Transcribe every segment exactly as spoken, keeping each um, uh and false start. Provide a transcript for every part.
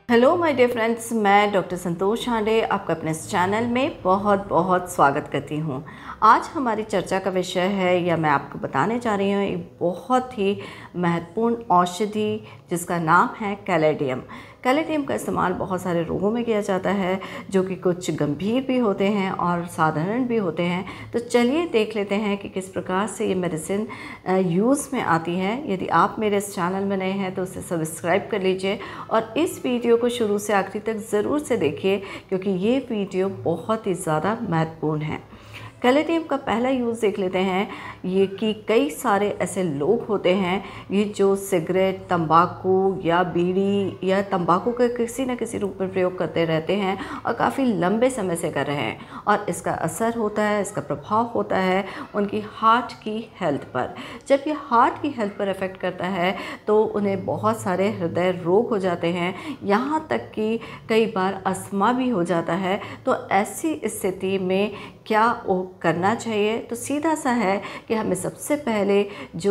Hello my dear friends, मैं doctor Santosh Hande आपका अपने इस चैनल में बहुत बहुत स्वागत करती हूँ। आज हमारी चर्चा का विषय है या मैं आपको बताने जा रही हूँ एक बहुत ही महत्वपूर्ण औषधि जिसका नाम है कैलेडियम। कैलेडियम का इस्तेमाल बहुत सारे रोगों में किया जाता है जो कि कुछ गंभीर भी होते हैं और साधारण भी होते हैं। तो चलिए देख लेते हैं कि किस प्रकार से ये मेडिसिन यूज़ में आती है। यदि आप मेरे इस चैनल में नए हैं तो उसे सब्सक्राइब कर लीजिए और इस वीडियो को शुरू से आखिरी तक ज़रूर से देखिए क्योंकि ये वीडियो बहुत ही ज़्यादा महत्वपूर्ण है। कैलेडियम का पहला यूज़ देख लेते हैं ये कि कई सारे ऐसे लोग होते हैं ये जो सिगरेट, तंबाकू या बीड़ी या तंबाकू का किसी न किसी रूप में प्रयोग करते रहते हैं और काफ़ी लंबे समय से कर रहे हैं और इसका असर होता है, इसका प्रभाव होता है उनकी हार्ट की हेल्थ पर। जब ये हार्ट की हेल्थ पर इफ़ेक्ट करता है तो उन्हें बहुत सारे हृदय रोग हो जाते हैं, यहाँ तक कि कई बार अस्थमा भी हो जाता है। तो ऐसी स्थिति में क्या करना चाहिए? तो सीधा सा है कि हमें सबसे पहले जो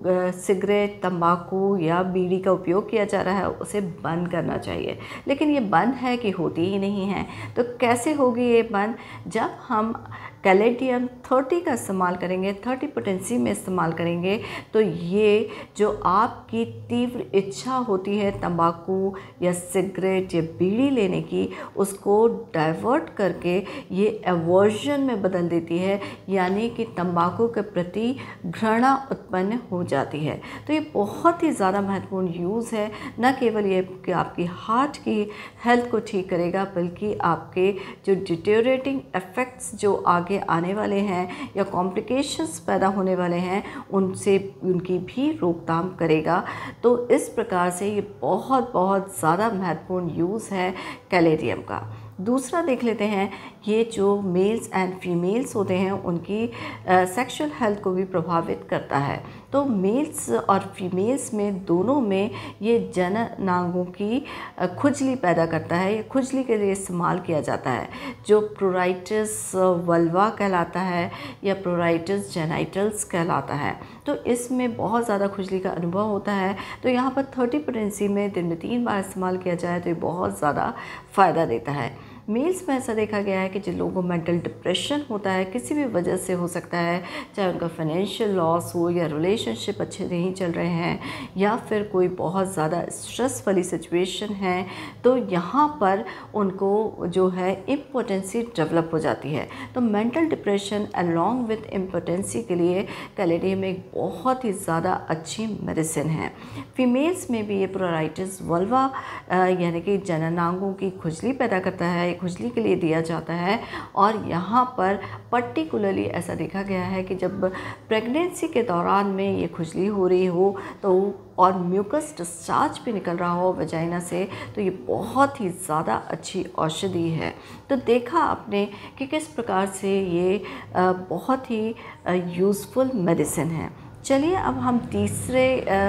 सिगरेट, तंबाकू या बीड़ी का उपयोग किया जा रहा है उसे बंद करना चाहिए। लेकिन ये बंद है कि होती ही नहीं है। तो कैसे होगी ये बंद? जब हम कैलेडियम थर्टी का इस्तेमाल करेंगे, थर्टी पोटेंसी में इस्तेमाल करेंगे तो ये जो आपकी तीव्र इच्छा होती है तंबाकू या सिगरेट या बीड़ी लेने की, उसको डाइवर्ट करके ये एवर्जन में बदल देती है, यानी कि तंबाकू के प्रति घृणा उत्पन्न हो जाती है। तो ये बहुत ही ज़्यादा महत्वपूर्ण यूज़ है। न केवल ये कि आपकी हार्ट की हेल्थ को ठीक करेगा बल्कि आपके जो डिटेरियोरेटिंग इफ़ेक्ट्स जो आगे आने वाले हैं या कॉम्प्लिकेशंस पैदा होने वाले हैं उनसे उनकी भी रोकथाम करेगा। तो इस प्रकार से ये बहुत बहुत ज़्यादा महत्वपूर्ण यूज़ है कैलेडियम का। दूसरा देख लेते हैं ये जो मेल्स एंड फीमेल्स होते हैं उनकी सेक्सुअल हेल्थ को भी प्रभावित करता है। तो मेल्स और फीमेल्स में दोनों में ये जननांगों की खुजली पैदा करता है। ये खुजली के लिए इस्तेमाल किया जाता है जो प्रोराइटिस वल्वा कहलाता है या प्रोराइटिस जेनाइटल्स कहलाता है। तो इसमें बहुत ज़्यादा खुजली का अनुभव होता है। तो यहाँ पर थर्टी पोटेंसी में दिन में तीन बार इस्तेमाल किया जाए तो ये बहुत ज़्यादा फ़ायदा देता है। मेल्स में ऐसा देखा गया है कि जिन लोगों को मेंटल डिप्रेशन होता है, किसी भी वजह से हो सकता है, चाहे उनका फाइनेंशियल लॉस हो या रिलेशनशिप अच्छे नहीं चल रहे हैं या फिर कोई बहुत ज़्यादा स्ट्रेस वाली सिचुएशन है, तो यहाँ पर उनको जो है इम्पोटेंसी डेवलप हो जाती है। तो mental depression along with impotency के लिए कैलेडियम एक बहुत ही ज़्यादा अच्छी मेडिसिन है। फीमेल्स में भी ये प्रोराइटिस वल्वा यानी कि जननांगों की खुजली पैदा करता है, खुजली के लिए दिया जाता है। और यहाँ पर पर्टिकुलरली ऐसा देखा गया है कि जब प्रेगनेंसी के दौरान में ये खुजली हो रही हो तो और म्यूकस डिस्चार्ज भी निकल रहा हो वजाइना से, तो ये बहुत ही ज़्यादा अच्छी औषधि है। तो देखा आपने कि किस प्रकार से ये बहुत ही यूज़फुल मेडिसिन है। चलिए अब हम तीसरे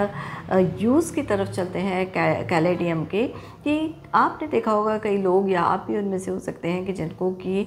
यूज़ की तरफ चलते हैं कैलेडियम के। कि आपने देखा होगा कई लोग या आप भी उनमें से हो सकते हैं कि जिनको कि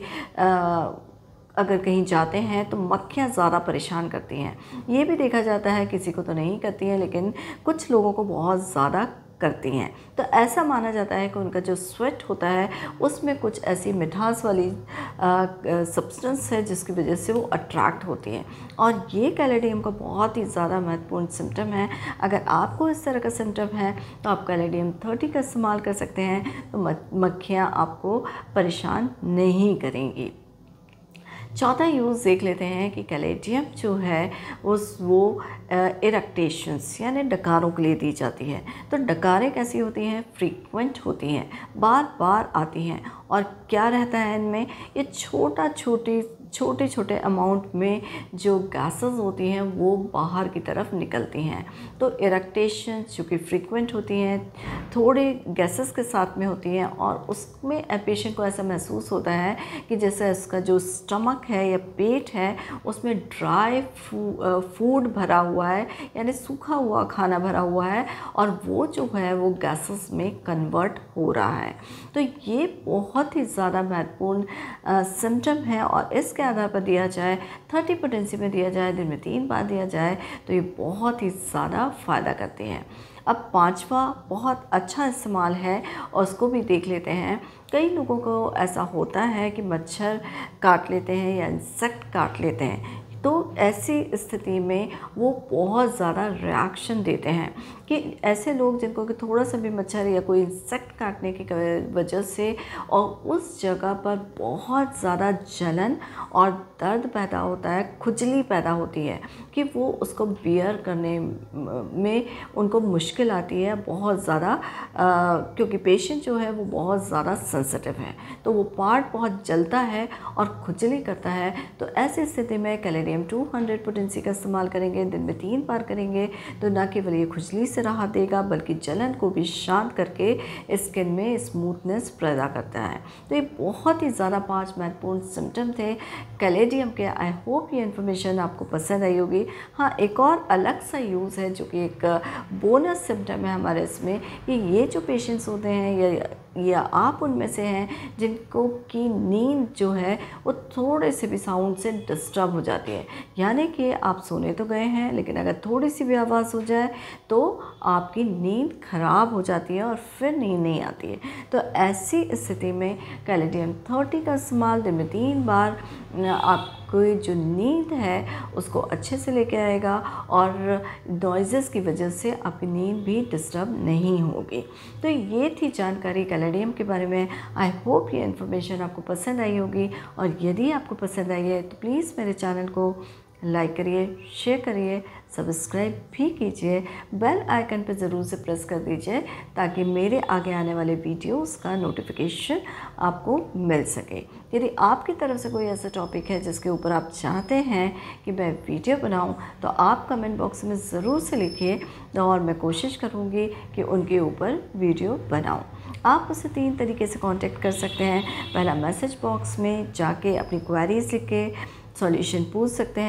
अगर कहीं जाते हैं तो मक्खियाँ ज़्यादा परेशान करती हैं। ये भी देखा जाता है किसी को तो नहीं करती हैं लेकिन कुछ लोगों को बहुत ज़्यादा करती हैं। तो ऐसा माना जाता है कि उनका जो स्वेट होता है उसमें कुछ ऐसी मिठास वाली सब्सटेंस है जिसकी वजह से वो अट्रैक्ट होती हैं। और ये कैलेडियम का बहुत ही ज़्यादा महत्वपूर्ण सिम्टम है। अगर आपको इस तरह का सिम्टम है तो आप कैलेडियम थर्टी का इस्तेमाल कर सकते हैं, तो मक्खियाँ आपको परेशान नहीं करेंगी। चौथा यूज़ देख लेते हैं कि कैलेडियम जो है उस वो इरेक्टेशंस यानी डकारों के लिए दी जाती है। तो डकारें कैसी होती हैं? फ्रीक्वेंट होती हैं, बार बार आती हैं। और क्या रहता है इनमें? ये छोटा छोटी छोटे छोटे अमाउंट में जो गैसेस होती हैं वो बाहर की तरफ निकलती हैं। तो इरेक्टेशन जो कि फ्रीक्वेंट होती हैं, थोड़े गैसेस के साथ में होती हैं और उसमें पेशेंट को ऐसा महसूस होता है कि जैसे उसका जो स्टमक है या पेट है उसमें ड्राई फूड भरा हुआ है, यानी सूखा हुआ खाना भरा हुआ है और वो जो है वो गैसेस में कन्वर्ट हो रहा है। तो ये बहुत ही ज़्यादा महत्वपूर्ण सिम्टम है और इस के आधार पर दिया जाए, थर्टी पोटेंसी में दिया जाए, दिन में तीन बार दिया जाए तो ये बहुत ही ज़्यादा फ़ायदा करती हैं। अब पांचवा बहुत अच्छा इस्तेमाल है और उसको भी देख लेते हैं। कई लोगों को ऐसा होता है कि मच्छर काट लेते हैं या इंसेक्ट काट लेते हैं, तो ऐसी स्थिति में वो बहुत ज़्यादा रिएक्शन देते हैं कि ऐसे लोग जिनको कि थोड़ा सा भी मच्छर या कोई इंसेक्ट काटने की वजह से और उस जगह पर बहुत ज़्यादा जलन और दर्द पैदा होता है, खुजली पैदा होती है कि वो उसको बियर करने में उनको मुश्किल आती है बहुत ज़्यादा, क्योंकि पेशेंट जो है वो बहुत ज़्यादा सेंसिटिव है, तो वो पार्ट बहुत जलता है और खुजली करता है। तो ऐसी स्थिति में कैलेडियम टू हंड्रेड पोटेंसी का इस्तेमाल करेंगे, दिन में तीन बार करेंगे तो न केवल ये खुजली से राहत देगा बल्कि जलन को भी शांत करके स्किन में स्मूथनेस पैदा करता है। तो ये बहुत ही ज़्यादा पांच महत्वपूर्ण सिम्टम थे कैलेडियम के। आई होप ये इन्फॉर्मेशन आपको पसंद आई होगी। हाँ, एक और अलग सा यूज़ है जो कि एक बोनस सिम्टम है हमारे इसमें कि ये जो पेशेंट्स होते हैं या या आप उनमें से हैं जिनको की नींद जो है वो थोड़े से भी साउंड से डिस्टर्ब हो जाती है, यानी कि आप सोने तो गए हैं लेकिन अगर थोड़ी सी भी आवाज़ हो जाए तो आपकी नींद खराब हो जाती है और फिर नींद नहीं आती है। तो ऐसी स्थिति में कैलेडियम थर्टी का इस्तेमाल दिन में तीन बार आपको जो नींद है उसको अच्छे से लेके आएगा और नॉइज़ेस की वजह से आपकी नींद भी डिस्टर्ब नहीं होगी। तो ये थी जानकारी कैलेडियम के बारे में। आई होप ये इन्फॉर्मेशन आपको पसंद आई होगी और यदि आपको पसंद आई है तो प्लीज़ मेरे चैनल को लाइक करिए, शेयर करिए, सब्सक्राइब भी कीजिए, बेल आइकन पर ज़रूर से प्रेस कर दीजिए ताकि मेरे आगे आने वाले वीडियोस का नोटिफिकेशन आपको मिल सके। यदि आपकी तरफ से कोई ऐसा टॉपिक है जिसके ऊपर आप चाहते हैं कि मैं वीडियो बनाऊं तो आप कमेंट बॉक्स में ज़रूर से लिखिए और मैं कोशिश करूँगी कि उनके ऊपर वीडियो बनाऊँ। आप मुझसे तीन तरीके से कांटेक्ट कर सकते हैं। पहला, मैसेज बॉक्स में जाके अपनी क्वेरीज लिख के सॉल्यूशन पूछ सकते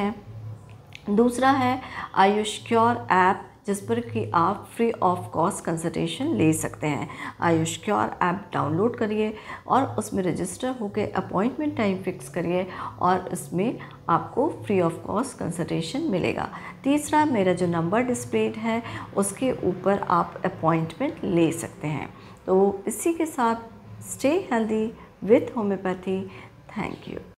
हैं। दूसरा है आयुष क्योर ऐप, जिस पर कि आप फ्री ऑफ कॉस्ट कंसल्टेशन ले सकते हैं। आयुष क्योर ऐप डाउनलोड करिए और उसमें रजिस्टर होकर अपॉइंटमेंट टाइम फिक्स करिए और इसमें आपको फ्री ऑफ कॉस्ट कंसल्टेशन मिलेगा। तीसरा, मेरा जो नंबर डिस्प्लेड है उसके ऊपर आप अपॉइंटमेंट ले सकते हैं। तो इसी के साथ stay healthy with homeopathy. Thank you.